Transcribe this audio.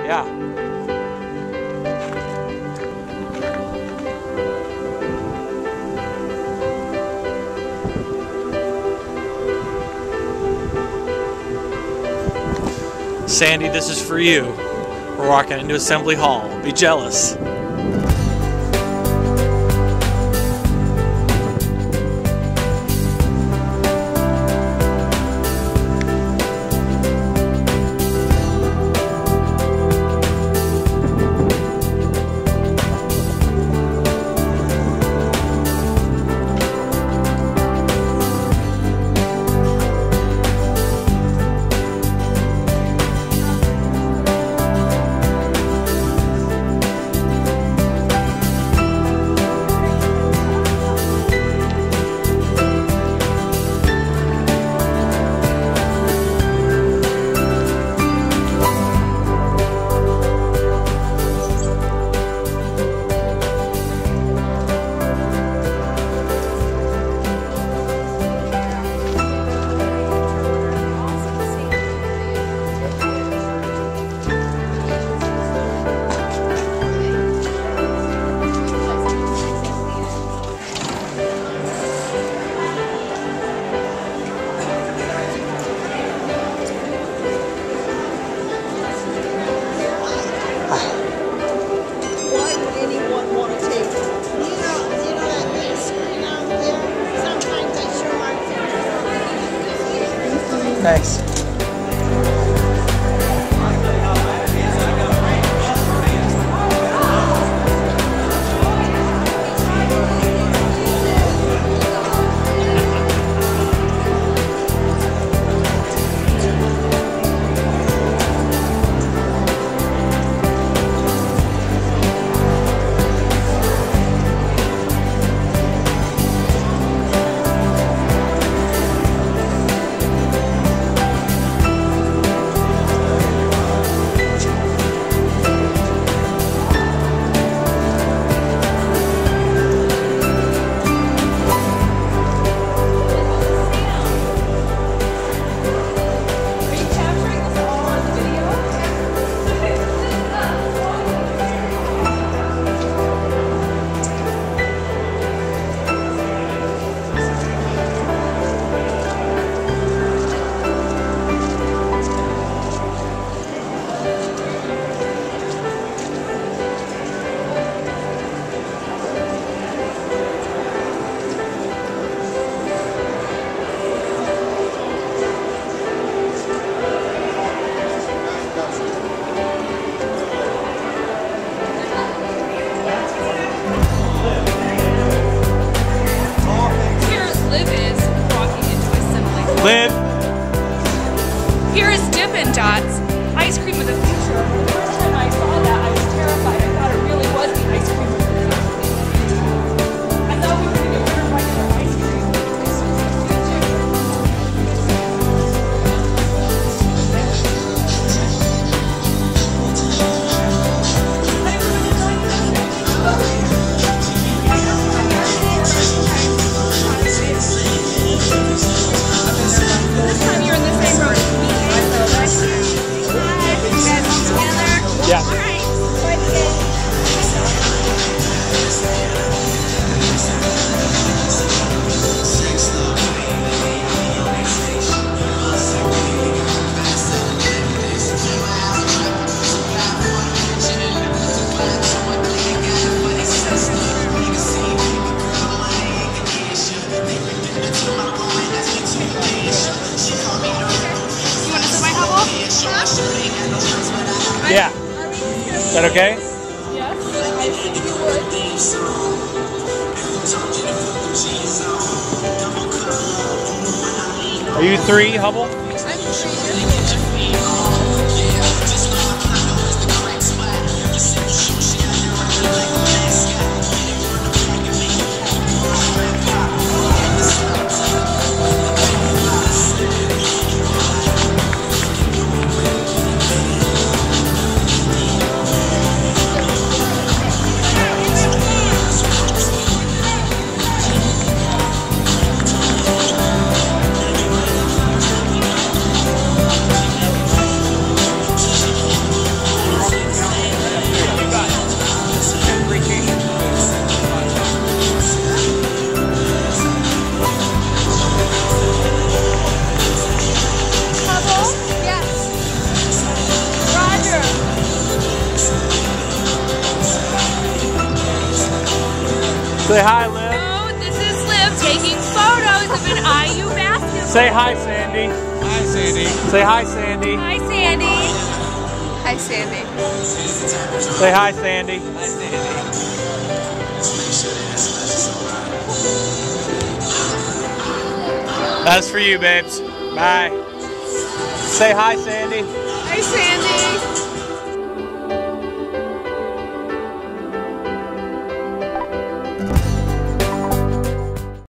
Yeah. Sandy, this is for you. We're walking into Assembly Hall. Be jealous. Thanks. Liv. Here is Dippin' Dots, ice cream of the future. The first time I saw that, I was terrified. I thought it really was the ice cream of the future. I thought we were going to get regular ice cream. Yeah. Is that okay? Yes, I think you would. Are you 3, Hubble? Say hi, Liv. Oh, this is Liv taking photos of an IU basketball. Say hi, Sandy. Hi, Sandy. Say hi, Sandy. Hi, Sandy. Hi, Sandy. Say hi, Sandy. Hi, Sandy. That's for you, babes. Bye. Say hi, Sandy. Hi, Sandy.